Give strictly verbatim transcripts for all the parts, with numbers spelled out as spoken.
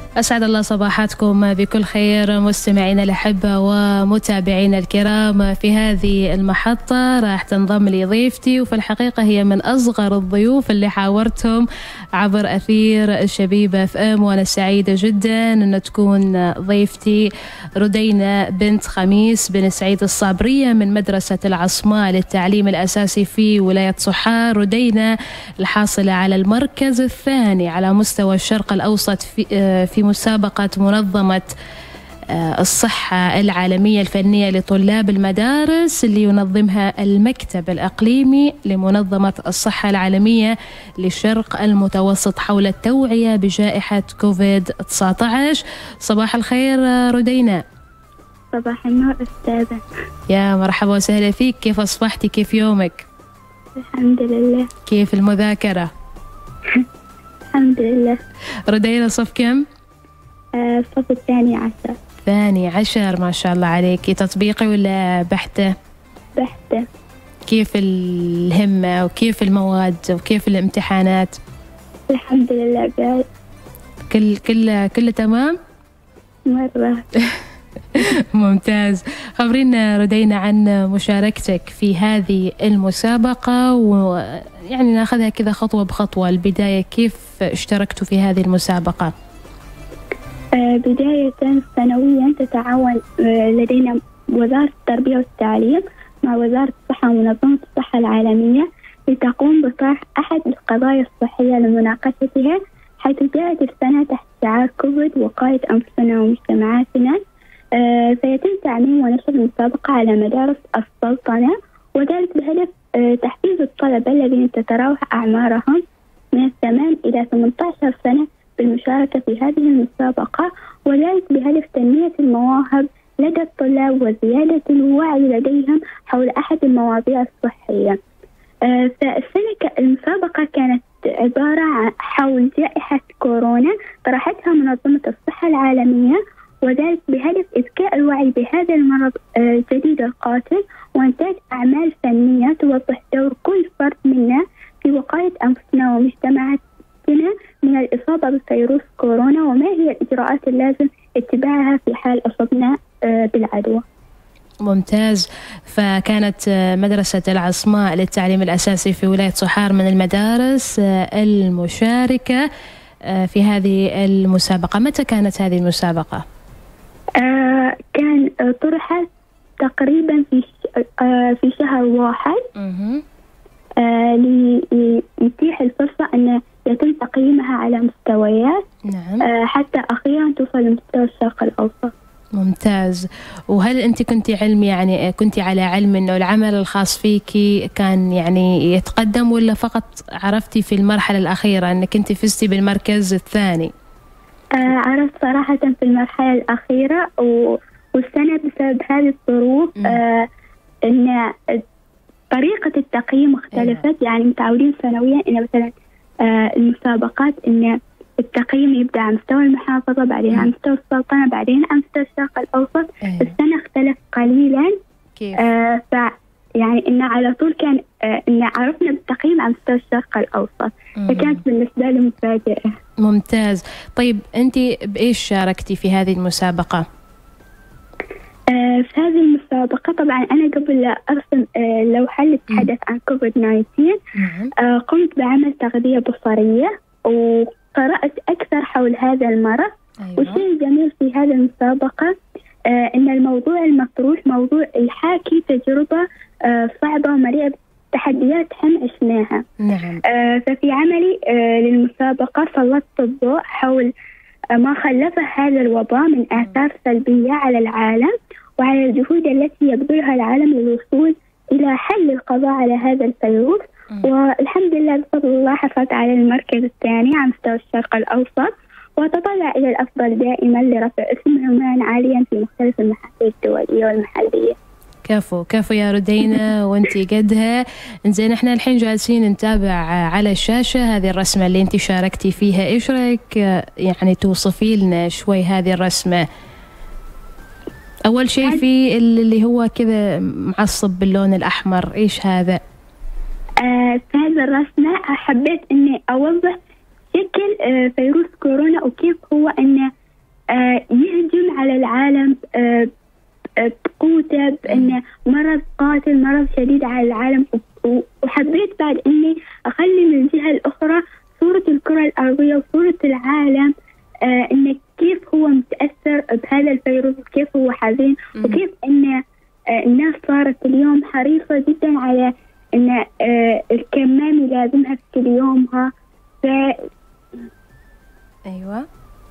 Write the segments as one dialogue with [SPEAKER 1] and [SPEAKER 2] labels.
[SPEAKER 1] أسعد الله صباحاتكم بكل خير مستمعينا الأحبة ومتابعينا الكرام. في هذه المحطة راح تنضم لي ضيفتي، وفي الحقيقة هي من أصغر الضيوف اللي حاورتهم عبر أثير الشبيبة اف ام، وأنا سعيدة جدا أن تكون ضيفتي ردينا بنت خميس بن سعيد الصابرية من مدرسة العصماء للتعليم الأساسي في ولاية صحار. ردينا الحاصلة على المركز الثاني على مستوى الشرق الأوسط في, في مسابقة منظمة الصحة العالمية الفنية لطلاب المدارس اللي ينظمها المكتب الإقليمي لمنظمة الصحة العالمية للشرق المتوسط حول التوعية بجائحة كوفيد تسعة عشر. صباح الخير ردينا.
[SPEAKER 2] صباح النور أستاذة.
[SPEAKER 1] يا مرحبا وسهلا فيك، كيف أصبحتي؟ كيف يومك؟
[SPEAKER 2] الحمد لله.
[SPEAKER 1] كيف المذاكرة؟
[SPEAKER 2] الحمد لله.
[SPEAKER 1] ردينا صف كم؟
[SPEAKER 2] الصف الثاني عشر.
[SPEAKER 1] ثاني عشر، ما شاء الله عليك. تطبيقي ولا بحتة؟
[SPEAKER 2] بحتة.
[SPEAKER 1] كيف الهمة وكيف المواد وكيف الامتحانات؟
[SPEAKER 2] الحمد لله بعد.
[SPEAKER 1] كل كل كل تمام؟
[SPEAKER 2] مرة.
[SPEAKER 1] ممتاز. خبرينا ردينا عن مشاركتك في هذه المسابقة، ويعني ناخذها كذا خطوة بخطوة. البداية كيف اشتركتوا في هذه المسابقة؟
[SPEAKER 2] بداية سنويا تتعاون لدينا وزارة التربية والتعليم مع وزارة الصحة ومنظمة الصحة العالمية لتقوم بطرح أحد القضايا الصحية لمناقشتها، حيث جاءت السنة تحت شعار كوفيد وقاية أنفسنا ومجتمعاتنا. فيتم تعميم ونشر المسابقة على مدارس السلطنة، وذلك بهدف تحفيز الطلبة الذين تتراوح أعمارهم من الثمان إلى ثمانية عشر سنة بالمشاركة في هذه المسابقة، وذلك بهدف تنمية المواهب لدى الطلاب وزيادة الوعي لديهم حول أحد المواضيع الصحية. فالسنة المسابقة كانت عبارة عن حول جائحة كورونا طرحتها منظمة الصحة العالمية، وذلك بهدف إذكاء الوعي بهذا المرض الجديد القاتل، وإنتاج أعمال فنية توضح دور كل فرد منا في وقاية أنفسنا ومجتمعاتنا من الإصابة بفيروس كورونا، وما هي الإجراءات اللازم اتباعها في حال أصبنا بالعدوى.
[SPEAKER 1] ممتاز. فكانت مدرسة العصماء للتعليم الأساسي في ولاية صحار من المدارس المشاركة في هذه المسابقة. متى كانت هذه المسابقة؟
[SPEAKER 2] آه كان طرحت تقريبا في آه في شهر واحد، آه ليتيح الفرصة أن يتم تقييمها على مستويات.
[SPEAKER 1] نعم.
[SPEAKER 2] آه حتى أخيرا توصل لمستوى الشرق الأوسط.
[SPEAKER 1] ممتاز. وهل أنت كنت علم يعني كنت على علم أنه العمل الخاص فيك كان يعني يتقدم، ولا فقط عرفتي في المرحلة الأخيرة أنك أنت فزتي بالمركز الثاني؟
[SPEAKER 2] آه عرفت صراحة في المرحلة الأخيرة، والسنة بسبب هذه الظروف آه أن طريقة التقييم اختلفت. أيوة. يعني متعودين سنويا أن مثلا آه المسابقات أن التقييم يبدأ على مستوى المحافظة، بعدين على مستوى السلطنة، بعدين على مستوى الشرق الأوسط. أيوة. السنة اختلف قليلا.
[SPEAKER 1] كيف؟
[SPEAKER 2] آه ف يعني إن على طول كان آه إن عرفنا بالتقييم على مستوى الشرق الأوسط. مم. فكانت بالنسبة لي مفاجأة.
[SPEAKER 1] ممتاز. طيب أنت بإيش شاركتي في هذه المسابقة؟
[SPEAKER 2] آه في هذه المسابقة طبعا أنا قبل لا أرسم آه لوحة اللي تتحدث عن كوفيد تسعة عشر آه قمت بعمل تغذية بصرية وقرأت أكثر حول هذا المرض. أيوة. والشيء الجميل في هذه المسابقة آه إن الموضوع المطروح موضوع يحاكي تجربة آه صعبة ومليئة بالتحديات هم عشناها.
[SPEAKER 1] نعم.
[SPEAKER 2] آه ففي عملي آه للمسابقة سلطت الضوء حول آه ما خلفه هذا الوباء من آثار سلبية على العالم، وعلى الجهود التي يبذلها العالم للوصول إلى حل القضاء على هذا الفيروس. م. والحمد لله بفضل الله حصلت على المركز الثاني على مستوى الشرق الأوسط، وأتطلع إلى الأفضل دائما لرفع اسم عمان عاليا في مختلف المحافل الدولية والمحلية.
[SPEAKER 1] كفو كفو يا ردينا وانتي قدها. انزين احنا الحين جالسين نتابع على الشاشة هذه الرسمة اللي انتي شاركتي فيها. ايش رأيك يعني توصفي لنا شوي هذه الرسمة؟ أول شيء في اللي هو كذا معصب باللون الأحمر، إيش هذا؟
[SPEAKER 2] آه في هذا الرسمة حبيت إني أوضح شكل آه فيروس كورونا وكيف هو إنه آه يهجم على العالم آه بقوته، بأنه مرض قاتل، مرض شديد على العالم. وحبيت بعد إني أخلي من الجهة الأخرى صورة الكرة الأرضية وصورة العالم، آه إنه كيف هو متأثر بهذا الفيروس، وكيف هو حزين، وكيف إنه آه الناس صارت اليوم حريصة جدا على إن آه الكمام يلازمها في كل يومها. ف
[SPEAKER 1] أيوة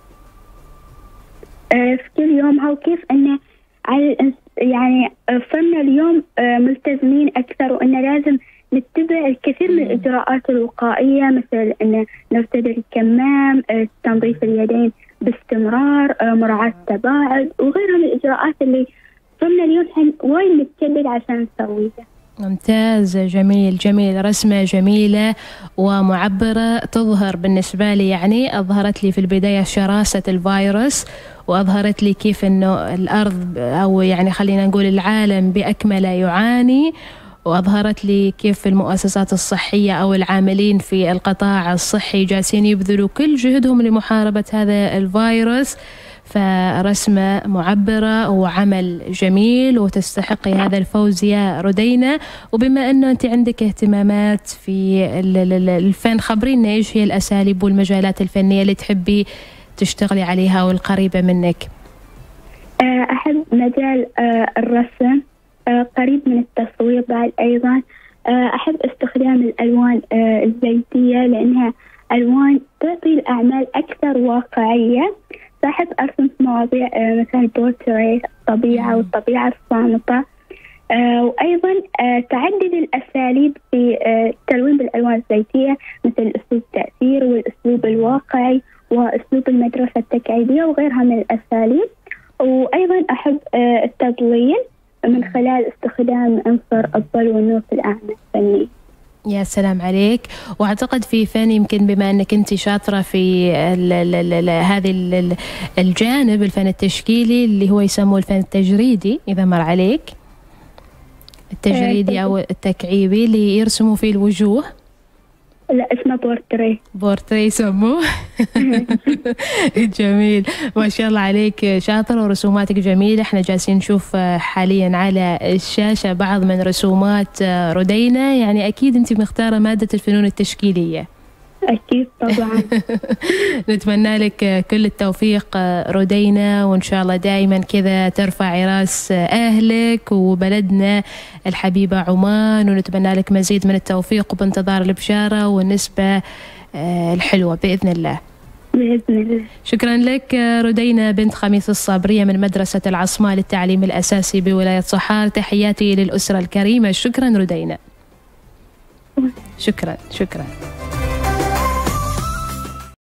[SPEAKER 2] آه في كل يومها، وكيف إنه على يعني صرنا اليوم آه ملتزمين أكثر، وإنه لازم نتبع الكثير من الإجراءات الوقائية، مثل إن نرتدي الكمام، آه تنظيف اليدين باستمرار، آه مراعاة التباعد، وغيرها من الإجراءات اللي صرنا اليوم وايد نتشدد عشان نسويها.
[SPEAKER 1] ممتاز، جميل جميل، رسمة جميلة ومعبرة تظهر بالنسبة لي، يعني أظهرت لي في البداية شراسة الفيروس، وأظهرت لي كيف أنه الأرض أو يعني خلينا نقول العالم بأكمله يعاني، وأظهرت لي كيف المؤسسات الصحية أو العاملين في القطاع الصحي جالسين يبذلوا كل جهدهم لمحاربة هذا الفيروس. فرسمة معبرة وعمل جميل، وتستحقي هذا الفوز يا رودينا. وبما أنه أنت عندك اهتمامات في الفن، خبرينا إيش هي الأساليب والمجالات الفنية اللي تحبي تشتغلي عليها والقريبة منك؟
[SPEAKER 2] أحب مجال الرسم، قريب من التصوير بعد أيضا. أحب استخدام الألوان الزيتية لأنها ألوان تعطي الأعمال أكثر واقعية. فأحب أرسم في مواضيع مثلا البورتريه، الطبيعة والطبيعة الصامتة. وأيضا تعدد الأساليب في التلوين بالألوان الزيتية، مثل أسلوب التأثير والأسلوب الواقعي وأسلوب المدرسة التكعيبية وغيرها من الأساليب. وأيضا أحب التضليل من خلال استخدام عنصر الظل والنور في الأعمال الفنية.
[SPEAKER 1] يا سلام عليك. واعتقد في فن، يمكن بما انك انت شاطره في هذه الجانب، الفن التشكيلي اللي هو يسموه الفن التجريدي، اذا مر عليك، التجريدي او التكعيبي اللي يرسموا فيه الوجوه.
[SPEAKER 2] لا، اسمه بورتريه.
[SPEAKER 1] بورتريه يسموه. جميل، ما شاء الله عليك، شاطرة ورسوماتك جميلة. احنا جالسين نشوف حاليا على الشاشة بعض من رسومات رودينا، يعني أكيد أنت مختارة مادة الفنون التشكيلية.
[SPEAKER 2] أكيد طبعا.
[SPEAKER 1] نتمنى لك كل التوفيق رودينا، وإن شاء الله دائما كذا ترفعي راس أهلك وبلدنا الحبيبة عمان، ونتمنى لك مزيد من التوفيق وبانتظار البشارة والنسبة الحلوة بإذن الله.
[SPEAKER 2] بإذن الله.
[SPEAKER 1] شكرا لك رودينا بنت خميس الصابرية من مدرسة العصماء للتعليم الأساسي بولاية صحار. تحياتي للأسرة الكريمة. شكرا رودينا. شكرا شكرا.